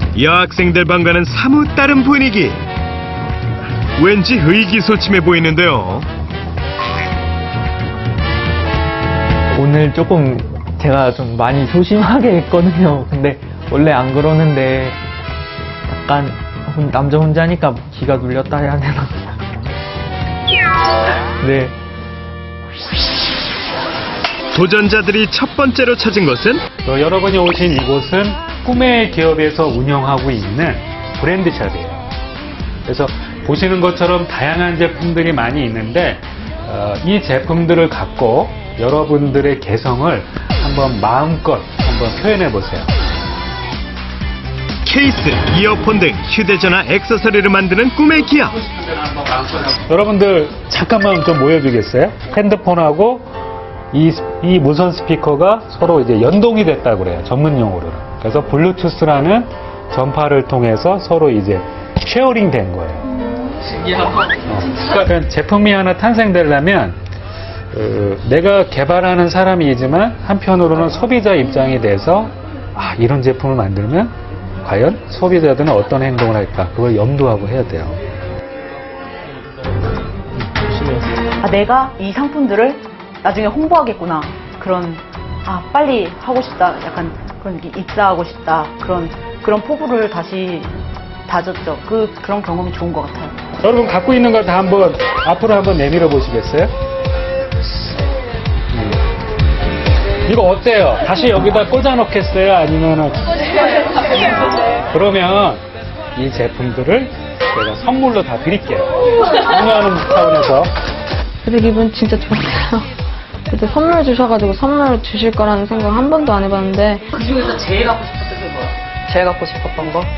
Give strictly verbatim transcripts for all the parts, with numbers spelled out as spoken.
여학생들 방과는 사뭇 다른 분위기. 왠지 의기소침해 보이는데요. 오늘 조금 제가 좀 많이 소심하게 했거든요. 근데 원래 안 그러는데 약간 남자 혼자니까 기가 눌렸다 해야 되나? 네. 도전자들이 첫 번째로 찾은 것은 또 여러분이 오신 이곳은 꿈의 기업에서 운영하고 있는 브랜드샵이에요. 그래서 보시는 것처럼 다양한 제품들이 많이 있는데 어, 이 제품들을 갖고 여러분들의 개성을 한번 마음껏 한번 표현해 보세요. 케이스, 이어폰 등 휴대전화 액세서리를 만드는 꿈의 기업. 여러분들 잠깐만 좀 모여주겠어요? 핸드폰하고 이, 이 무선 스피커가 서로 이제 연동이 됐다고 그래요. 전문 용어로는. 그래서 블루투스라는 전파를 통해서 서로 이제 쉐어링 된 거예요. 신기하다. 어, 그러니까 제품이 하나 탄생되려면 어, 내가 개발하는 사람이지만 한편으로는 소비자 입장이 돼서 아, 이런 제품을 만들면 과연 소비자들은 어떤 행동을 할까? 그걸 염두하고 해야 돼요. 아, 내가 이 상품들을 나중에 홍보하겠구나. 그런, 아, 빨리 하고 싶다. 약간 그런 입사하고 싶다. 그런, 그런 포부를 다시 다졌죠. 그, 그런 경험이 좋은 것 같아요. 여러분 갖고 있는 걸 다 한번 앞으로 한번 내밀어 보시겠어요? 음. 이거 어때요? 다시 여기다 꽂아 놓겠어요? 아니면은 그러면 이 제품들을 제가 선물로 다 드릴게요. 공유하는 차원에서. 그때 기분 진짜 좋았어요. 그때 선물 주셔가지고 선물 주실 거라는 생각 한 번도 안 해봤는데. 그 중에서 제일 갖고 싶었던 게 뭐야? 제일 갖고 싶었던 거?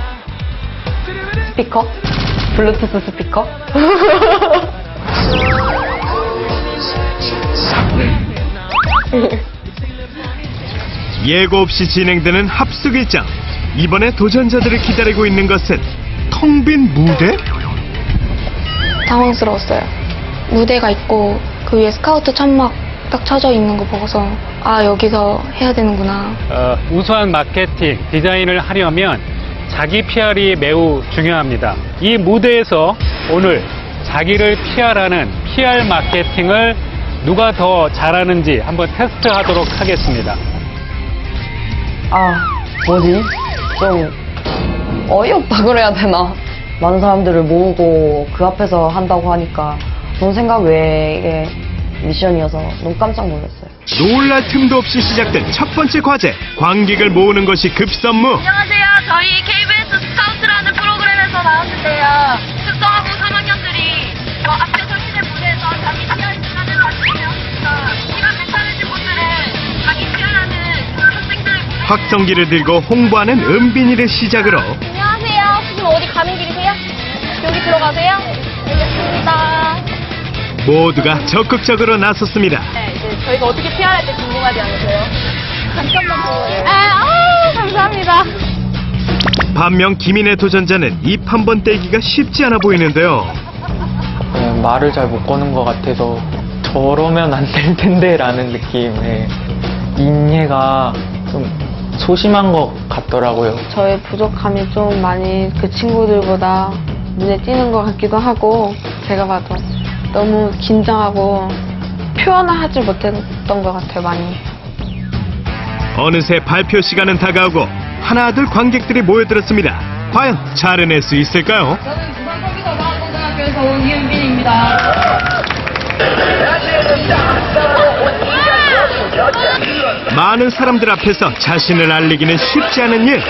스피커? 블루투스 스피커? 예고 없이 진행되는 합숙 일정. 이번에 도전자들을 기다리고 있는 것은 텅 빈 무대? 당황스러웠어요. 무대가 있고 그 위에 스카우트 천막 딱 쳐져 있는 거 보고서 아, 여기서 해야 되는구나. 어, 우수한 마케팅, 디자인을 하려면 자기 피알이 매우 중요합니다. 이 무대에서 오늘 자기를 피알하는 피알 마케팅을 누가 더 잘하는지 한번 테스트하도록 하겠습니다. 아, 뭐지? 좀 어이없다 그래야 되나? 많은 사람들을 모으고 그 앞에서 한다고 하니까 돈 생각 외의 미션이어서 너무 깜짝 놀랐어요. 놀랄 틈도 없이 시작된 첫 번째 과제. 관객을 모으는 것이 급선무. 안녕하세요. 저희 케이비에스 스카우트라는 프로그램에서 나왔는데요. 특성화고 삼 학년들이 저 앞에서 시대 무대에서 자기 피알 시간을 가지고 배웠습니다. 이런 괜찮으신 분들은 자기 피알하는 학생들의 무대. 확성기를 들고 홍보하는 은빈이를 시작으로 안녕하세요. 지금 어디 가는 길이세요? 여기 들어가세요? 알겠습니다. 모두가 적극적으로 나섰습니다. 네, 이제 저희가 어떻게 피알할지 궁금하지 않으세요? 잠깐만 보여요. 아, 아, 감사합니다. 반면 김인혜 도전자는 입 한 번 떼기가 쉽지 않아 보이는데요. 그냥 말을 잘 못 거는 것 같아서 저러면 안 될 텐데 라는 느낌에 인예가 좀 소심한 것 같더라고요. 저의 부족함이 좀 많이 그 친구들보다 눈에 띄는 것 같기도 하고 제가 봐도 너무 긴장하고 표현을 하지 못했던 것 같아요, 많이. 어느새 발표 시간은 다가오고 하나둘 관객들이 모여들었습니다. 과연 잘 해낼 수 있을까요? 저는 부산서기서 나고등학교에서 온 이은빈입니다. 많은 사람들 앞에서 자신을 알리기는 쉽지 않은 일.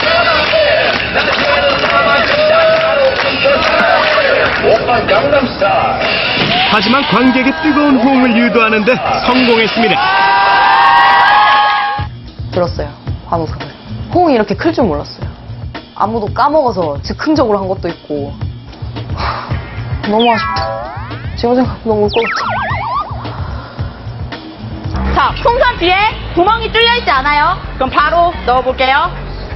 하지만 관객의 뜨거운 호응을 유도하는 데 성공했습니다. 들었어요, 환호성을. 호응이 이렇게 클 줄 몰랐어요. 아무도 까먹어서 즉흥적으로 한 것도 있고. 하, 너무 아쉽다. 지금 생각하면 너무 울 것 같아. 자, 풍선 뒤에 구멍이 뚫려있지 않아요? 그럼 바로 넣어볼게요.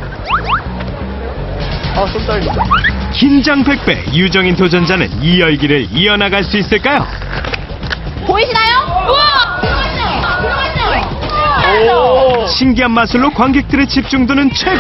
어, 좀 떨려. 긴장 백배 유정인 도전자는 이 열기를 이어나갈 수 있을까요? 보이시나요? 우와! 들어갔죠? 들어갔죠? 신기한 마술로 관객들의 집중도는 최고.